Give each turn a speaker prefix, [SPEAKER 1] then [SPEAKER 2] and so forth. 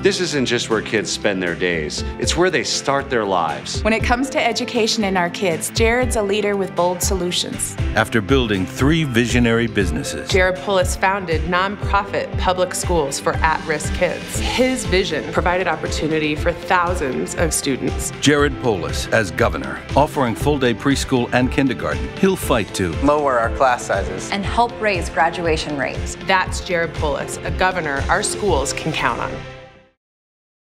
[SPEAKER 1] This isn't just where kids spend their days. It's where they start their lives.
[SPEAKER 2] When it comes to education and our kids, Jared's a leader with bold solutions.
[SPEAKER 3] After building 3 visionary businesses,
[SPEAKER 4] Jared Polis founded nonprofit public schools for at-risk kids. His vision provided opportunity for thousands of students.
[SPEAKER 3] Jared Polis as governor, offering full-day preschool and kindergarten. He'll fight to
[SPEAKER 5] lower our class sizes
[SPEAKER 6] and help raise graduation rates.
[SPEAKER 4] That's Jared Polis, a governor our schools can count on.